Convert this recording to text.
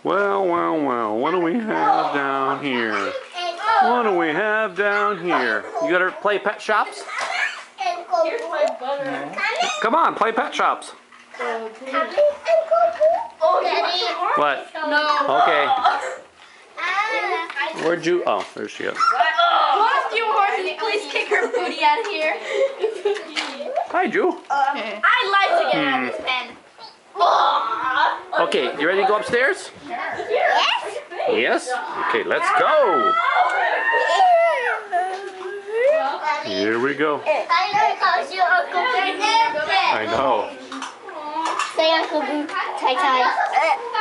Well, well, well. What do we have down here? What do we have down here? You gotta play pet shops? Here's my butter. Come on, play pet shops. What? No. Okay. Where'd you? Oh, there she is. Both you horses, please kick her booty out of here. Hi, Ju. I'd like to get out of this pen. Okay, you ready to go upstairs? Yes. Yes? Okay, let's go. Here we go. I know. Say Uncle Boo, tie tie.